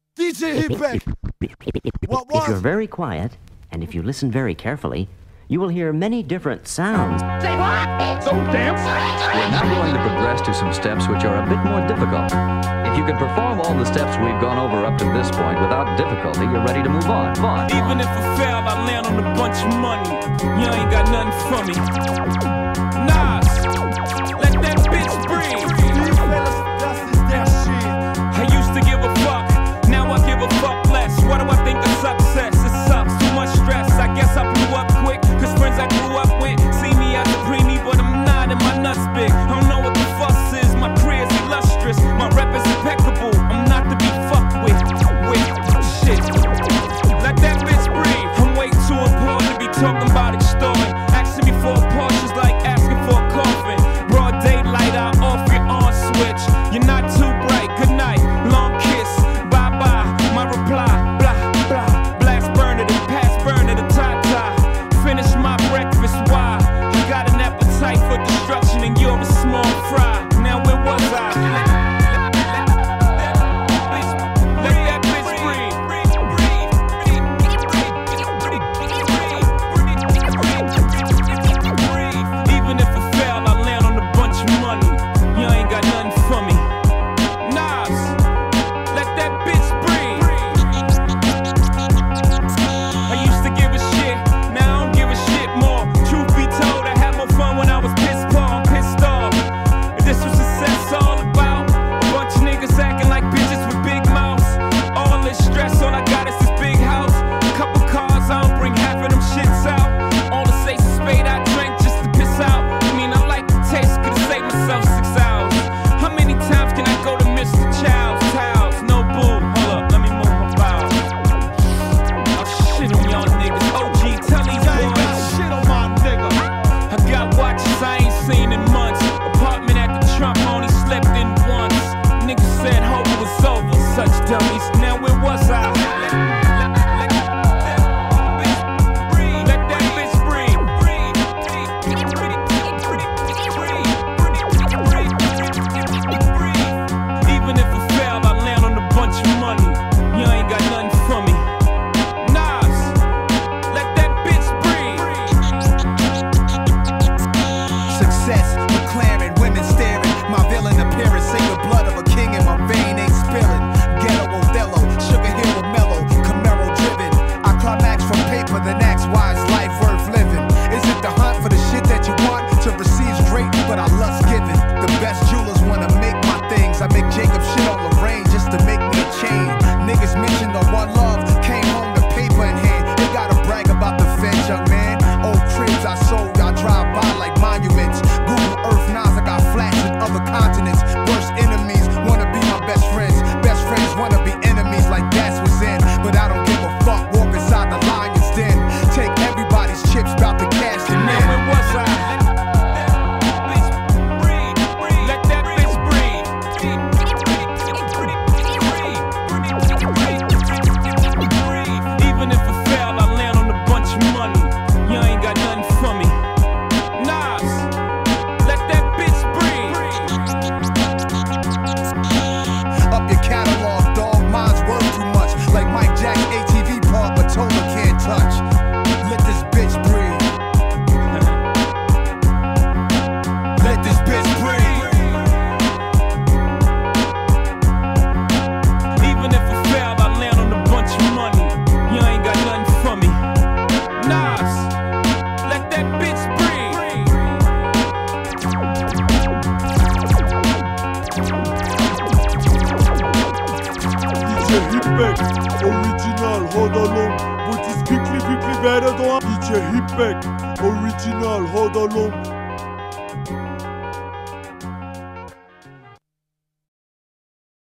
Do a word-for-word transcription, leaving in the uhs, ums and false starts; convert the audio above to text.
D J Hipback. What If you're was? very quiet, and if you listen very carefully, you will hear many different sounds. Say what? So damn. We're now going to progress to some steps which are a bit more difficult. If you can perform all the steps we've gone over up to this point without difficulty, you're ready to move on. Move on. Even if I fail, I land on a bunch of money. You ain't got nothing for me. Nas, let that bitch breathe. These fellas, das ist der shit. I used to give a fuck, now I give a fuck less. What do I think of success? It sucks, too much stress. I guess I blew up quick, cause friends I grew up with see me as a preemie, but I'm not, and my nuts big. I don't know what the fuss is, my career's illustrious, my rep is impeccable. I'm not to be fucked with, with shit. Let that bitch breathe. I'm way too important to be talking about extorting. Asking me for a Porsche's like asking for a coffin. Broad daylight, I off your on switch. You're not too bright, good night, long kiss, bye bye. My reply, blah blah. Blast burner, then pass burner, the tie tie. Finish my breakfast, why? I got an appetite for destruction and you're a small fry. Now where was I? Let that bitch breathe. Even if I fail, I land on a bunch of money. You ain't got nothing for me. Nas, let that bitch breathe. I used to give a shit, now I don't give a shit more. Truth be told, I had more fun when I was pissed poor, I'm pissed off. If this was success all about a bunch of niggas acting like bitches with big mouths. All this stress, all I got is this big house. A couple cars, I don't bring half of them shits out. All the Ace of Spade I drank just to piss out. I mean, I like the taste, could've saved myself six hours. How many times can I go to Mister Child's house? No boo, hold up, let me move my bowels. I'll shit on y'all niggas. O G, tell these Y'all ain't got boys. shit on my nigga. I got watches I ain't seen in months. Apartment at the Trump, only slept in once. Niggas said hope it was over, such dummies. Now where was I? Let that bitch breathe. Even if I fail, I land on a bunch of money. You ain't got nothing for me. Nas, let that bitch breathe. Success, McLaren, women staring. My villain appearance, say the blood of a king in my vein ain't spilling. Ghetto Othello, sugar hero mellow, Camaro driven. I climax from paper, then ask why is life worth living? Is it the hunt for the shit that you want? To receive's great, but I lust giving. The best jewelers wanna make my things. I make Jacob shit on Lorraine just to make me a chain. Niggas mention the one love, came home to paper in hand. They gotta brag about the feds, young man. Old cribs I sold, I drive by like monuments. Google Earth, Nas, I got flats in other continents. Worst enemies wanna be my best friends. Best friends wanna be enemies like that's what's in. But I don't give a fuck, walk inside the lion's den. Take everybody's chips, bout to cash them Now in. where was I? Let that bitch breathe. Even if I fail, I land on a bunch of money. You ain't got nothing for me. Nas, let that bitch breathe. Up your catalog, dog, mine's worth too much. Like Mike Jack's A T V park, but Tola can't touch. Let this bitch breathe. Let this bitch breathe. Even if I fail, I land on a bunch of money. You ain't got nothing for me. Nas, let that bitch breathe. D J Hipback. Original, hold along. What is quickly, quickly better than D J Hipback. Original, hold along.